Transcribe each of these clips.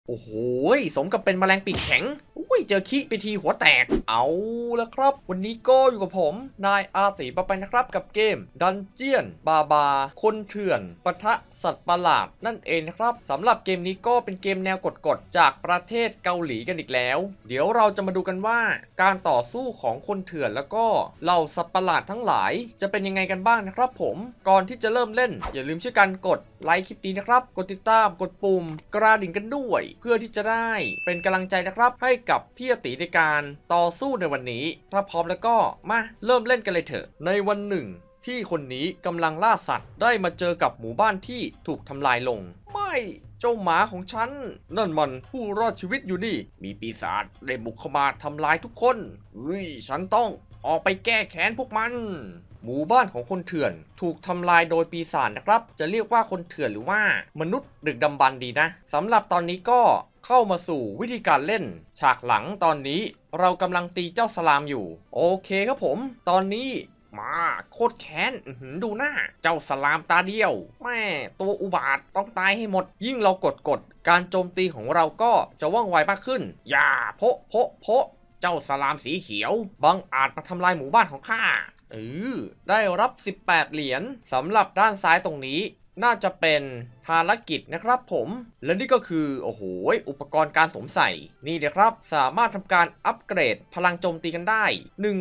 โอ้โหสมกับเป็นแมลงปีกแข็งอุ้ยเจอขี้ไปทีหัวแตกเอาละครับวันนี้ก็อยู่กับผมนายอาติปะไปนะครับกับเกมดันเจียนบาคนเถื่อนปะทะสัตว์ประหลาดนั่นเองนะครับสำหรับเกมนี้ก็เป็นเกมแนวกดจากประเทศเกาหลีกันอีกแล้วเดี๋ยวเราจะมาดูกันว่าการต่อสู้ของคนเถื่อนแล้วก็เหล่าสัตว์ประหลาดทั้งหลายจะเป็นยังไงกันบ้างนะครับผมก่อนที่จะเริ่มเล่นอย่าลืมช่วยกันกดไลค์คลิปนี้นะครับกดติดตามกดปุ่มกระดิ่งกันด้วยเพื่อที่จะได้เป็นกำลังใจนะครับให้กับพี่อติในการต่อสู้ในวันนี้ถ้าพร้อมแล้วก็มาเริ่มเล่นกันเลยเถอะในวันหนึ่งที่คนนี้กำลังล่าสัตว์ได้มาเจอกับหมู่บ้านที่ถูกทำลายลงไม่เจ้าหมาของฉันนั่นมันผู้รอดชีวิตอยู่นี่มีปีศาจได้บุกเข้ามาทำลายทุกคนฉันต้องออกไปแก้แค้นพวกมันหมู่บ้านของคนเถื่อนถูกทำลายโดยปีศาจนะครับจะเรียกว่าคนเถื่อนหรือว่ามนุษย์ดึกดำบรรพ์ดีนะสำหรับตอนนี้ก็เข้ามาสู่วิธีการเล่นฉากหลังตอนนี้เรากำลังตีเจ้าสลามอยู่โอเคครับผมตอนนี้มาโคตรแค้นดูหน้าเจ้าสลามตาเดียวแม่ตัวอุบาทต้องตายให้หมดยิ่งเรากดการโจมตีของเราก็จะว่องไวมากขึ้นอย่าโพเจ้าสลามสีเขียวบังอาจมาทำลายหมู่บ้านของข้าได้รับ18เหรียญสำหรับด้านซ้ายตรงนี้น่าจะเป็นภารกิจนะครับผมและนี่ก็คือโอ้โหอุปกรณ์การสวมใส่นี่เดี๋ยวครับสามารถทำการอัปเกรดพลังโจมตีกันได้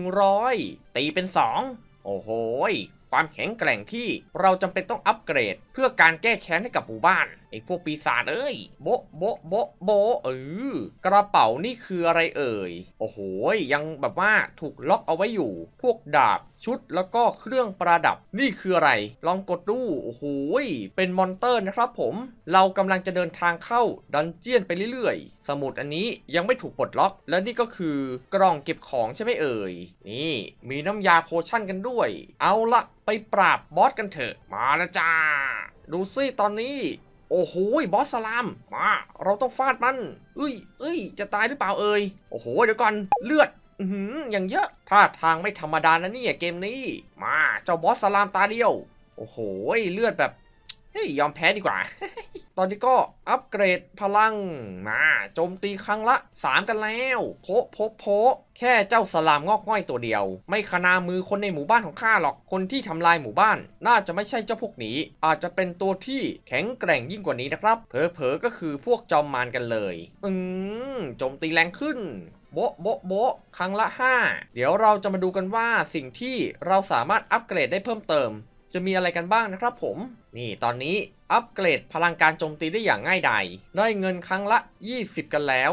100ตีเป็น2โอ้โหความแข็งแกร่งที่เราจำเป็นต้องอัปเกรดเพื่อการแก้แค้นให้กับหมู่บ้านไอ้พวกปีศาจโบกระเป๋านี่คืออะไรเอ่ยโอ้โหยังแบบว่าถูกล็อกเอาไว้อยู่พวกดาบชุดแล้วก็เครื่องประดับนี่คืออะไรลองกดดูโอ้โหเป็นมอนเตอร์นะครับผมเรากำลังจะเดินทางเข้าดันเจียนไปเรื่อยๆสมุดอันนี้ยังไม่ถูกปลดล็อกและนี่ก็คือกล่องเก็บของใช่ไหมเอ่ยนี่มีน้ำยาโพชั่นกันด้วยเอาละไปปราบบอสกันเถอะมาแล้วจ้าดูซิตอนนี้โอ้โหบอสสลามมาเราต้องฟาดมันจะตายหรือเปล่าเอ่ยโอ้โหเดี๋ยวก่อนเลือดอย่างเยอะท่าทางไม่ธรรมดานะเนี่ยเกมนี้มาเจ้าบอสสลามตาเดียวโอ้โหเลือดแบบยอมแพ้ดีกว่า ตอนนี้ก็อัปเกรดพลังมาโจมตีครั้งละ3กันแล้วโพแค่เจ้าสลามงอกง่อยตัวเดียวไม่ขนามือคนในหมู่บ้านของข้าหรอกคนที่ทำลายหมู่บ้านน่าจะไม่ใช่เจ้าพวกนี้อาจจะเป็นตัวที่แข็งแกร่งยิ่งกว่านี้นะครับเผลอๆก็คือพวกจอมมารกันเลยโจมตีแรงขึ้นโบะครั้งละ5เดี๋ยวเราจะมาดูกันว่าสิ่งที่เราสามารถอัปเกรดได้เพิ่มเติมจะมีอะไรกันบ้างนะครับผมนี่ตอนนี้อัปเกรดพลังการโจมตีได้อย่างง่ายดายได้เงินครั้งละ20กันแล้ว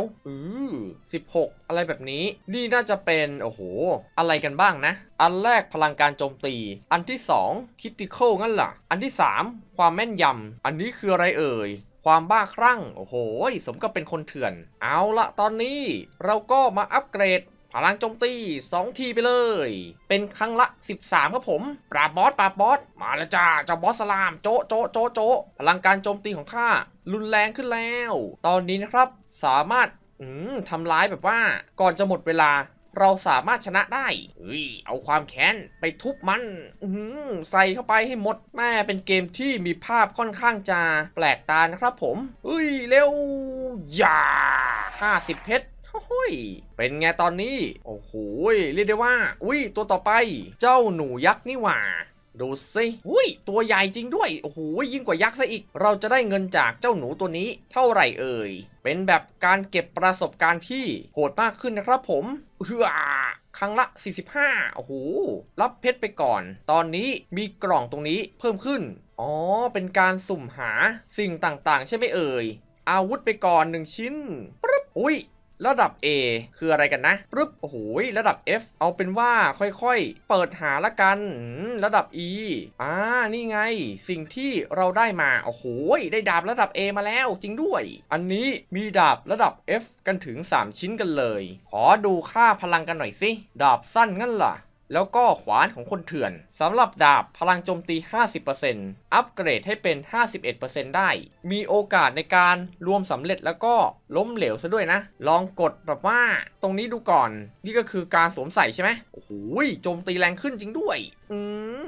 16อะไรแบบนี้นี่น่าจะเป็นโอ้โหอะไรกันบ้างนะอันแรกพลังการโจมตีอันที่2 Critical งั้นล่ะอันที่3ความแม่นยำอันนี้คืออะไรเอ่ยความบ้าคลั่งโอ้โหสมกับเป็นคนเถื่อนเอาละตอนนี้เราก็มาอัปเกรดพลังโจมตี2ทีไปเลยเป็นครั้งละ13ครับผมปราบบอสมาแล้วจ้าเจ้าบอสสลามโจะพลังการโจมตีของข้ารุนแรงขึ้นแล้วตอนนี้นะครับสามารถทำร้ายแบบว่าก่อนจะหมดเวลาเราสามารถชนะได้เอาความแค้นไปทุบมันใส่เข้าไปให้หมดแม่เป็นเกมที่มีภาพค่อนข้างจะแปลกตานะครับผมเร็วอย่า50เพชรเป็นไงตอนนี้โอ้โหเรียกได้ว่าตัวต่อไปเจ้าหนูยักษ์นี่หว่าดูสิตัวใหญ่จริงด้วยโอ้โหยิ่งกว่ายักษ์ซะอีกเราจะได้เงินจากเจ้าหนูตัวนี้เท่าไหร่เอ่ยเป็นแบบการเก็บประสบการณ์ที่โหดมากขึ้นนะครับผมครั้งละ45โอ้โหรับเพชรไปก่อนตอนนี้มีกล่องตรงนี้เพิ่มขึ้นอ๋อเป็นการสุ่มหาสิ่งต่างๆใช่ไหมเอ่ยอาวุธไปก่อน1ชิ้นปึ๊บระดับ A คืออะไรกันนะปึ๊บโอ้โหระดับ F เอาเป็นว่าค่อยๆเปิดหาละกันระดับ E นี่ไงสิ่งที่เราได้มาโอ้โหได้ดาบระดับ A มาแล้วจริงด้วยอันนี้มีดาบระดับ F กันถึง3ชิ้นกันเลยขอดูค่าพลังกันหน่อยสิดาบสั้นงั้นล่ะแล้วก็ขวานของคนเถื่อนสำหรับดาบพลังโจมตี 50% อัปเกรดให้เป็น 51% ได้มีโอกาสในการรวมสำเร็จแล้วก็ล้มเหลวซะด้วยนะลองกดแบบว่าตรงนี้ดูก่อนนี่ก็คือการสวมใส่ใช่ไหมโอ้โหโจมตีแรงขึ้นจริงด้วย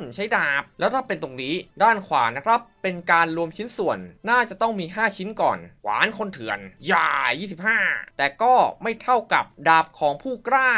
ใช้ดาบแล้วถ้าเป็นตรงนี้ด้านขวานะครับเป็นการรวมชิ้นส่วนน่าจะต้องมี5ชิ้นก่อนขวานคนเถื่อนย่า25แต่ก็ไม่เท่ากับดาบของผู้กล้า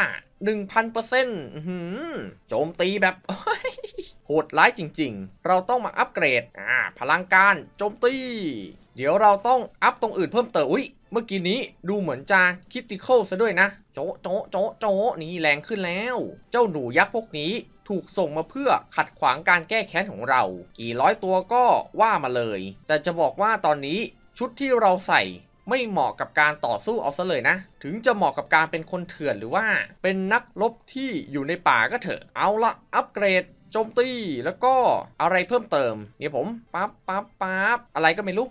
1,000%โจมตีแบบโหดร้ายจริงๆเราต้องมาอัปเกรดพลังการโจมตีเดี๋ยวเราต้องอัพตรงอื่นเพิ่มเติมเมื่อกี้นี้ดูเหมือนจะคริติคอลซะด้วยนะโจะโจะโจะโจะนี่แรงขึ้นแล้วเจ้าหนูยักษ์พวกนี้ถูกส่งมาเพื่อขัดขวางการแก้แค้นของเรากี่ร้อยตัวก็ว่ามาเลยแต่จะบอกว่าตอนนี้ชุดที่เราใส่ไม่เหมาะกับการต่อสู้เอาซะเลยนะถึงจะเหมาะกับการเป็นคนเถื่อนหรือว่าเป็นนักรบที่อยู่ในป่าก็เถอะเอาละอัปเกรดโจมตีแล้วก็อะไรเพิ่มเติมเนี่ยผมปั๊บอะไรก็ไม่รู้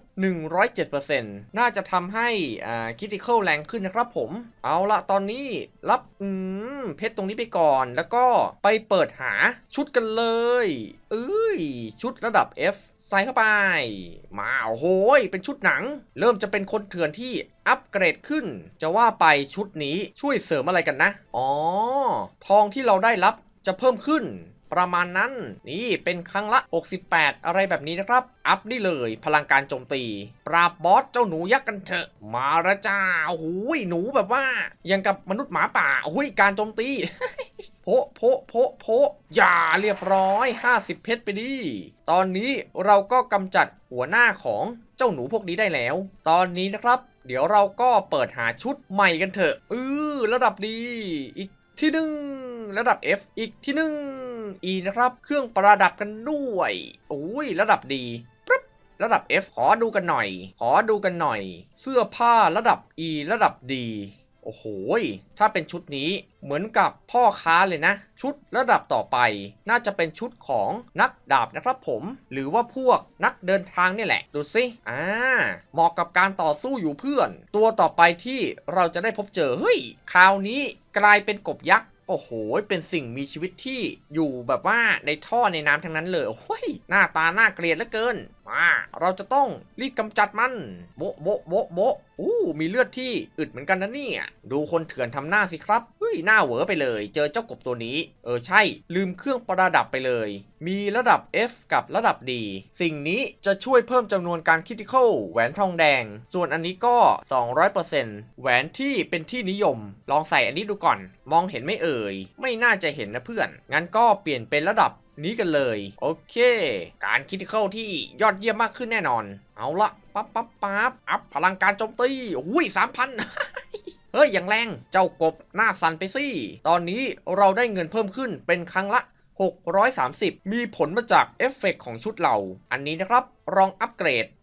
107% น่าจะทำให้คริติคอลแรงขึ้นนะครับผมเอาละตอนนี้รับเพชรตรงนี้ไปก่อนแล้วก็ไปเปิดหาชุดกันเลยชุดระดับ F ใส่เข้าไปมาโอ้โหเป็นชุดหนังเริ่มจะเป็นคนเถื่อนที่อัปเกรดขึ้นจะว่าไปชุดนี้ช่วยเสริมอะไรกันนะทองที่เราได้รับจะเพิ่มขึ้นประมาณนั้นนี่เป็นครั้งละ68อะไรแบบนี้นะครับอัพได้เลยพลังการโจมตีปราบบอสเจ้าหนูยักษ์กันเถอะมาละจ้าโอ้โหหนูแบบว่ายังกับมนุษย์หมาป่าโอ้ยการโจมตี โพอย่าเรียบร้อย50เพชรไปดิตอนนี้เราก็กำจัดหัวหน้าของเจ้าหนูพวกนี้ได้แล้วตอนนี้นะครับเดี๋ยวเราก็เปิดหาชุดใหม่กันเถอะระดับดีอีกที่หนึ่งระดับ F อีกที่หนึ่ง E นะครับเครื่องประดับกันด้วยระดับดีระดับ F ขอดูกันหน่อยเสื้อผ้าระดับ E ระดับดีโอ้โหถ้าเป็นชุดนี้เหมือนกับพ่อค้าเลยนะชุดระดับต่อไปน่าจะเป็นชุดของนักดาบนะครับผมหรือว่าพวกนักเดินทางนี่แหละดูสิเหมาะกับการต่อสู้อยู่เพื่อนตัวต่อไปที่เราจะได้พบเจอคราวนี้กลายเป็นกบยักษ์โอ้โหเป็นสิ่งมีชีวิตที่อยู่แบบว่าในท่อในน้ำทั้งนั้นเลยหน้าตาน่าเกลียดเหลือเกินเราจะต้องรีบกำจัดมันโบะมีเลือดที่อึดเหมือนกันนะเนี่ยดูคนเถื่อนทำหน้าสิครับหน้าเหวอไปเลยเจอเจ้ากบตัวนี้ใช่ลืมเครื่องประดับไปเลยมีระดับ F กับระดับ D สิ่งนี้จะช่วยเพิ่มจำนวนการคริติคอลแหวนทองแดงส่วนอันนี้ก็ 200% แหวนที่เป็นที่นิยมลองใส่อันนี้ดูก่อนมองเห็นไม่ไม่น่าจะเห็นนะเพื่อนงั้นก็เปลี่ยนเป็นระดับนี้กันเลยโอเคการคริติคอลที่ยอดเยี่ยมมากขึ้นแน่นอนเอาละปั๊บอัพพลังการโจมตี3,000 อย่างแรงเจ้ากบหน้าสั่นไปสิตอนนี้เราได้เงินเพิ่มขึ้นเป็นครั้งละ630มีผลมาจากเอฟเฟกต์ของชุดเราอันนี้นะครับลองอัปเกรด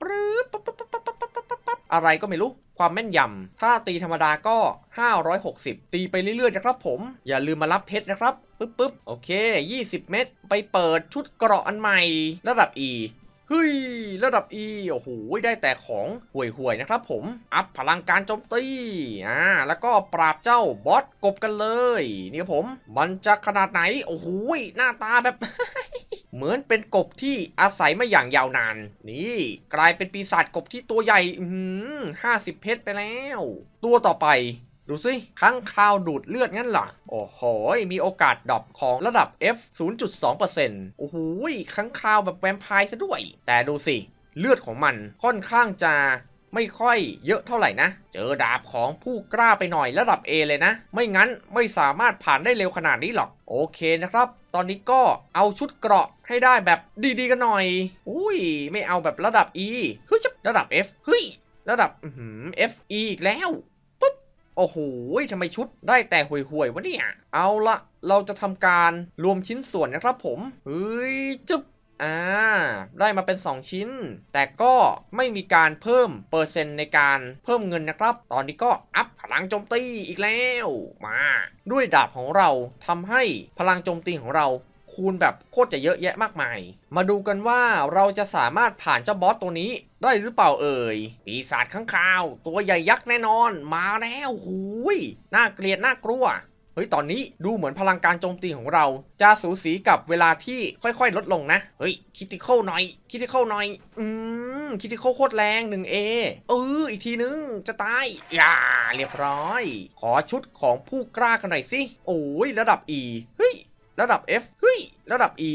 อะไรก็ไม่รู้ความแม่นยำถ้าตีธรรมดาก็560ตีไปเรื่อยๆนะครับผมอย่าลืมมารับเพชรนะครับปึ๊บโอเค20เม็ดไปเปิดชุดเกราะอันใหม่ระดับ E ระดับ E โอ้โหได้แต่ของห่วยๆนะครับผมอัพพลังการโจมตีแล้วก็ปราบเจ้าบอสกบกันเลยนี่ครับผมมันจะขนาดไหนโอ้โหหน้าตาแบบ เหมือนเป็นกบที่อาศัยมาอย่างยาวนานนี่กลายเป็นปีศาจกบที่ตัวใหญ่50เพชรไปแล้วตัวต่อไปดูสิค้างคาวดูดเลือดงั้นเหรอโอ้โหมีโอกาสดรอปของระดับ F 0.2% โอ้โหค้างคาวแบบแวมไพร์ซะด้วยแต่ดูสิเลือดของมันค่อนข้างจะไม่ค่อยเยอะเท่าไหร่นะเจอดาบของผู้กล้าไปหน่อยระดับ A เลยนะไม่งั้นไม่สามารถผ่านได้เร็วขนาดนี้หรอกโอเคนะครับตอนนี้ก็เอาชุดเกราะให้ได้แบบดีๆกันหน่อยไม่เอาแบบระดับ E ระดับ F ระดับFE อีกแล้วโอ้โหทำไมชุดได้แต่ห่วยๆวะเนี่ยเอาละเราจะทำการรวมชิ้นส่วนนะครับผมจึ๊บได้มาเป็น2ชิ้นแต่ก็ไม่มีการเพิ่มเปอร์เซ็นต์ในการเพิ่มเงินนะครับตอนนี้ก็อัพพลังโจมตีอีกแล้วมาด้วยดาบของเราทำให้พลังโจมตีของเราคูณแบบโคตรจะเยอะแยะมากมายมาดูกันว่าเราจะสามารถผ่านเจ้าบอสตัวนี้ได้หรือเปล่าปีศาจข้างคาวตัวใหญ่ยักษ์แน่นอนมาแล้วน่าเกลียดน่ากลัวตอนนี้ดูเหมือนพลังการโจมตีของเราจะสูสีกับเวลาที่ค่อยๆลดลงนะคริติคอลหน่อยคริติคอลโคตรแรง 1A อีกทีนึงจะตายเรียบร้อยขอชุดของผู้กล้ากันหน่อยสิระดับ E ระดับ F ระดับ E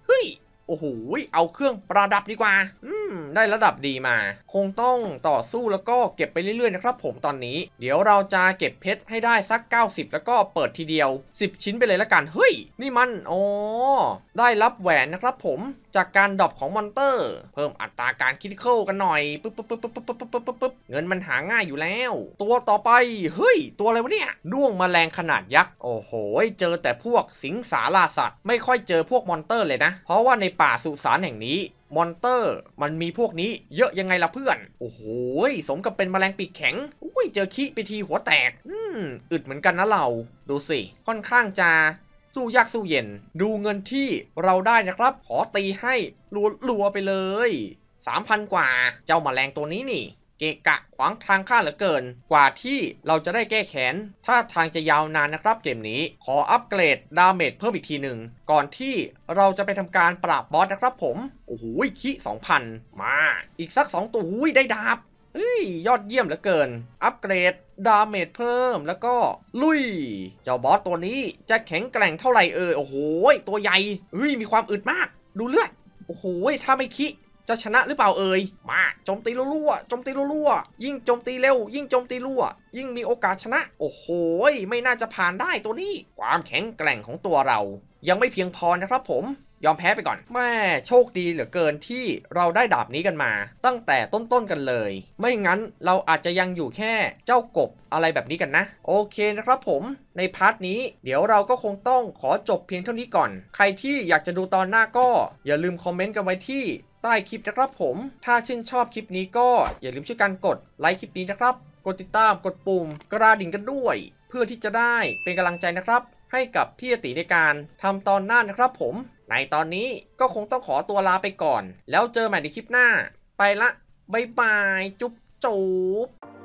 เฮ้ยโอ้โหเอาเครื่องประดับดีกว่าได้ระดับดีมาคงต้องต่อสู้แล้วก็เก็บไปเรื่อยๆนะครับผมตอนนี้เดี๋ยวเราจะเก็บเพชรให้ได้สัก90แล้วก็เปิดทีเดียว10ชิ้นไปเลยละกันเฮ้ยนี่มันได้รับแหวนนะครับผมจากการดรอปของมอนเตอร์เพิ่มอัตราการคริติคอลกันหน่อยปึ๊บเงินมันหาง่ายอยู่แล้วตัวต่อไปเฮ้ยตัวอะไรวะเนี่ยด้วงแมลงขนาดยักษ์โอ้โหเจอแต่พวกสิงสาราสัตว์ไม่ค่อยเจอพวกมอนเตอร์เลยนะเพราะว่าในป่าสุสานแห่งนี้มอนเตอร์มันมีพวกนี้เยอะยังไงล่ะเพื่อนโอ้โหสมกับเป็นแมลงปีกแข็งเจอขี้ไปทีหัวแตกอึดเหมือนกันนะเราดูสิค่อนข้างจะสู้ยากสู้เย็นดูเงินที่เราได้นะครับขอตีให้รัวๆไปเลย 3,000 กว่าเจ้าแมลงตัวนี้นี่เกะกะขวางทางข้าเหลือเกินกว่าที่เราจะได้แก้แค้นถ้าทางจะยาวนานนะครับเกมนี้ขออัปเกรดดาเมจเพิ่มอีกทีหนึ่งก่อนที่เราจะไปทำการปราบบอสนะครับผมโอ้โหคิ 2,000 มาอีกสัก2ตัวได้ดาบยอดเยี่ยมเหลือเกินอัปเกรดดาเมจเพิ่มแล้วก็ลุยเจ้าบอสตัวนี้จะแข็งแกร่งเท่าไหร่โอ้โหตัวใหญ่มีความอึดมากดูเลือดโอ้โหถ้าไม่คิจะชนะหรือเปล่ามาโจมตีรัวๆโจมตีรัวๆยิ่งโจมตีเร็วยิ่งโจมตีรัวยิ่งมีโอกาสชนะโอ้โหไม่น่าจะผ่านได้ตัวนี้ความแข็งแกร่งของตัวเรายังไม่เพียงพอนะครับผมยอมแพ้ไปก่อนแม่โชคดีเหลือเกินที่เราได้ดาบนี้กันมาตั้งแต่ต้นๆกันเลยไม่งั้นเราอาจจะยังอยู่แค่เจ้ากบอะไรแบบนี้กันนะโอเคนะครับผมในพาร์ทนี้เดี๋ยวเราก็คงต้องขอจบเพียงเท่านี้ก่อนใครที่อยากจะดูตอนหน้าก็อย่าลืมคอมเมนต์กันไว้ที่ใต้คลิปนะครับผมถ้าชื่นชอบคลิปนี้ก็อย่าลืมช่วยกันกดไลค์คลิปนี้นะครับกดติดตามกดปุ่มกระดิ่งกันด้วยเพื่อที่จะได้เป็นกำลังใจนะครับให้กับพี่ตีในการทำตอนหน้านะครับผมในตอนนี้ก็คงต้องขอตัวลาไปก่อนแล้วเจอใหม่ในคลิปหน้าไปละบ๊ายบายจุ๊บ